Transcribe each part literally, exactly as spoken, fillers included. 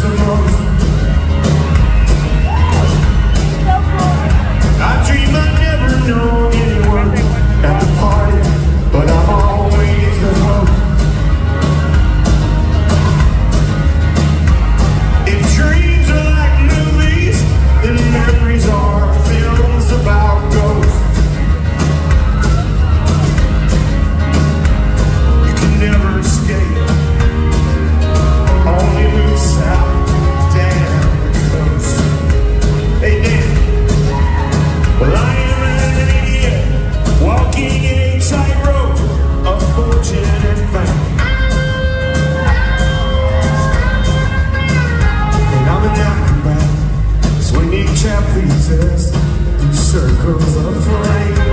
the most. I dream I never know anyone at the party, but I'm always the host. If dreams are like movies, then memories are films about ghosts. You can never escape, only move south down the coast. Hey Dan, well I am an idiot, walking a tightrope of fortune and fame. And I'm an acrobat, swinging trapezes through circles of flame.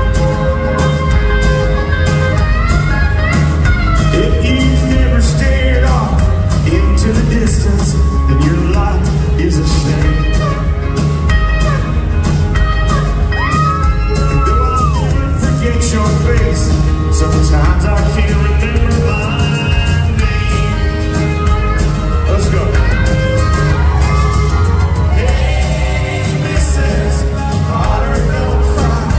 If you've never stared off into the distance, then your life is a shame. And though I'll never forget your face, sometimes I can't remember my name. Let's go. Hey, missus, daughter, don't cry.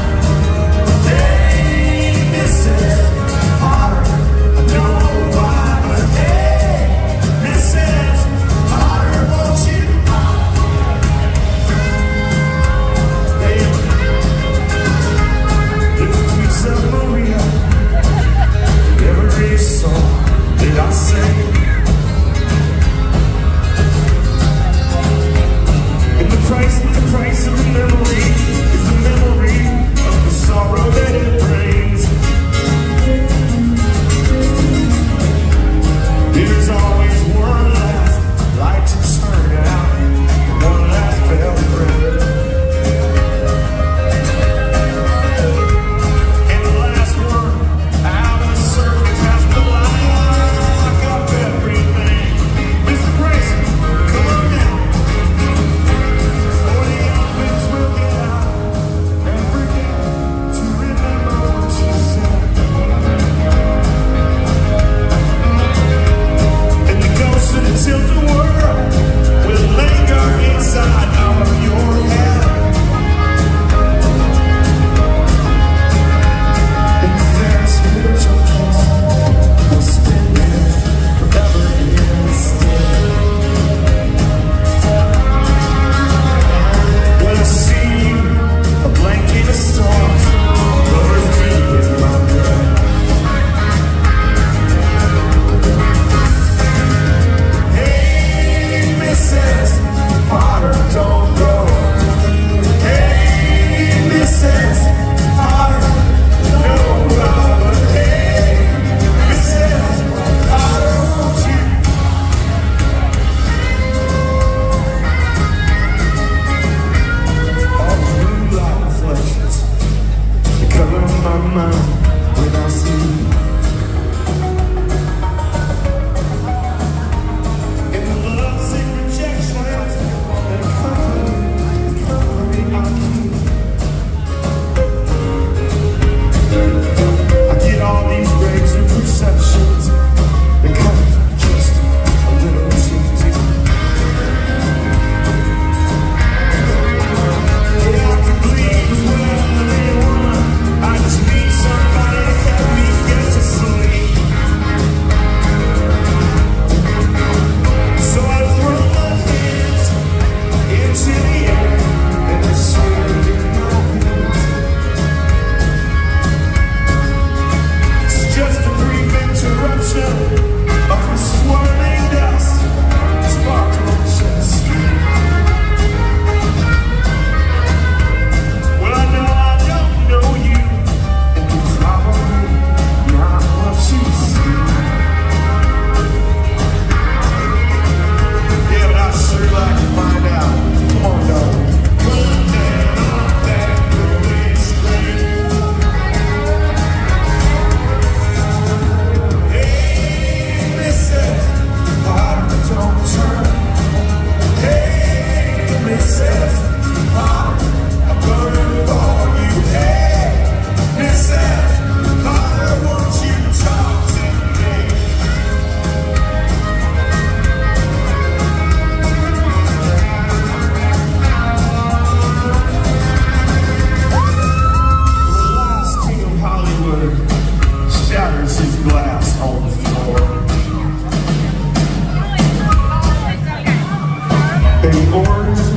Any orders?